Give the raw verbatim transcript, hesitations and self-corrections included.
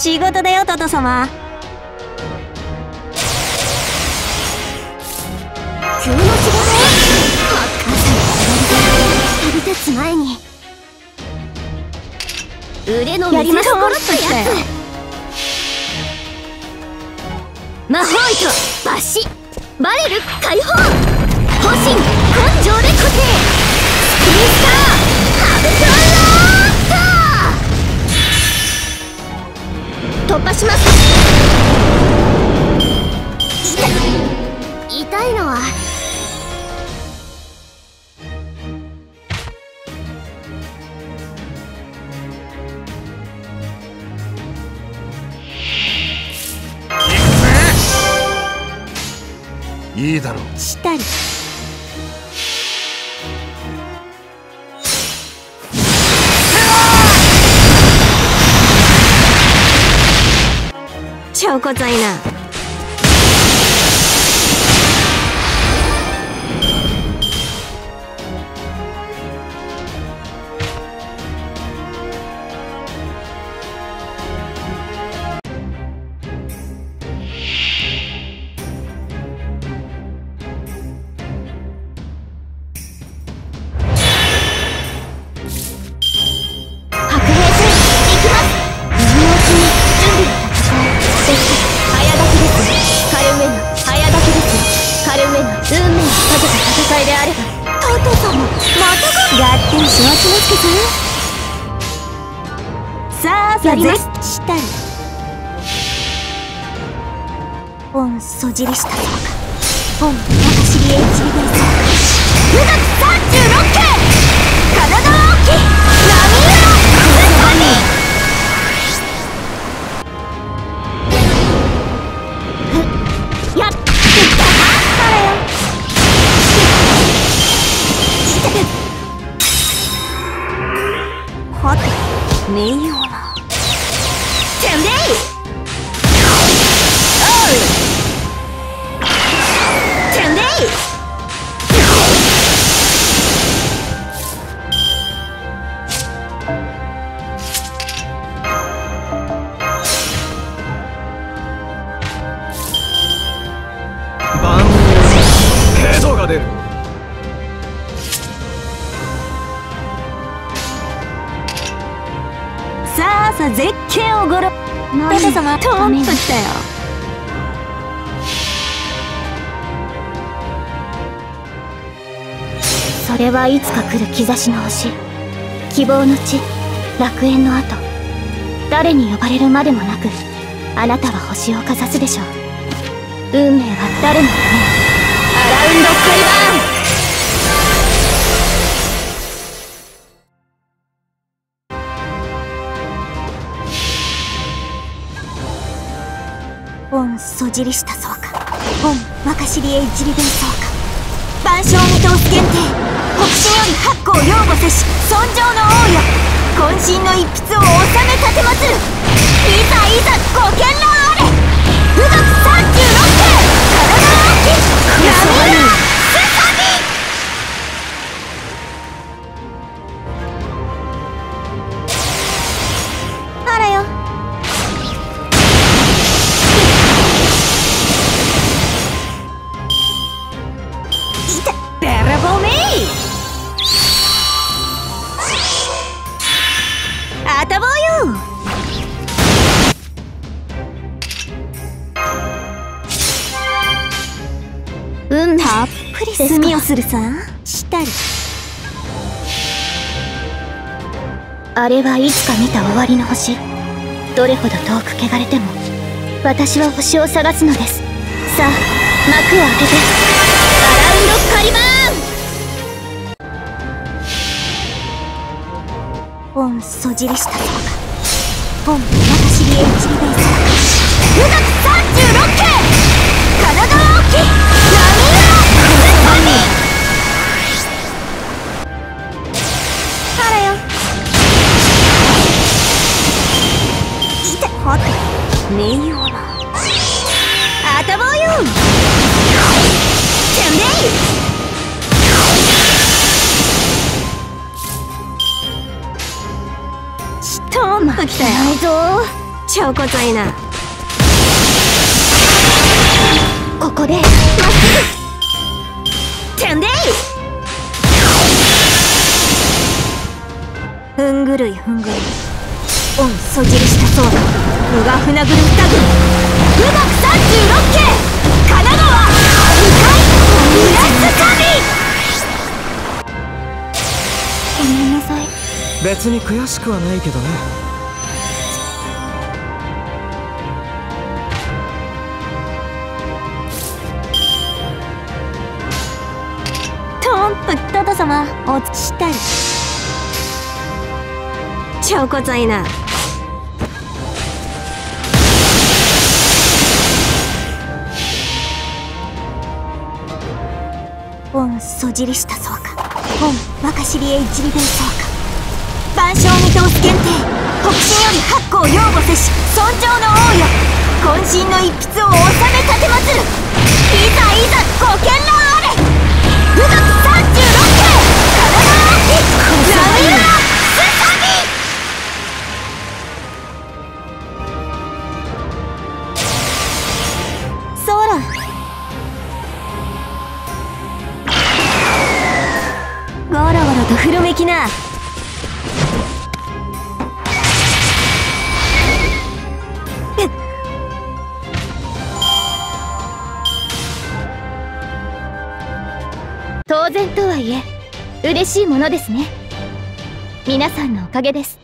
仕事だよトト様。 急の仕事？飛び立つ前に腕の見せ所ってやつ。魔法糸抜糸バレル解放方針根性で固定スキリスターハブトンロー突破します。痛い痛いのはいいだろう。 したり超こざいな。やりますしたり本そじりしたそうか。本私にエイチビーそうか。無学さんじゅうろっけい体は大きい波色風やっはて名誉なてめえてめえ万能ヘドが出る。 さあさあ絶景をごろトト様トーンときたよ。 それはいつか来る兆しの星、希望の地、楽園の後、誰に呼ばれるまでもなくあなたは星をかざすでしょう。運命は誰のために。アラウンドカリバーン。 本そじりしたそうか。本若知りエイジリベンそうか。万象見通す限定北進より八甲擁護せし尊上の王よ。渾身の一筆を収め立てまつる。いざいざご見覧あれ。武学さんじゅうろっけい体は大きい闇色すさみ。あらよあたぼうよ。 運命たっぷり墨をするさしたり。 あれはいつか見た終わりの星。どれほど遠く汚れても私は星を探すのです。さあ幕を開けてアラウンドカリバーン。 本そじりしたそうか。本私にエイチビーそうか。武学さんじゅうろっけい体は大きい波色風神。あらよいてはて名誉なあたぼうよ。てめえときたよ。 ないぞ超こざいな。 ここでまっすぐてんでい。ふんぐるいふんぐるい、オンそじりしたそうだ。無我船ぐる二組、富岳さんじゅうろっけい、神奈川二回裏つかみ。 ごめんなさい。 別に悔しくはないけどね。 トンプトド様お付きしたい。超こざいな。オンそじりしたそうか。オン若知りへ一里弁そうか。万象見通す限定、北進より八甲擁護せし尊上の王よ。渾身の一筆を納め立てまつる。いざいざご見覧あれ。富岳さんじゅうろっけい、神奈川ラウラスサビ。そうらゴロゴロと古めきな。 当然とはいえ嬉しいものですね。皆さんのおかげです。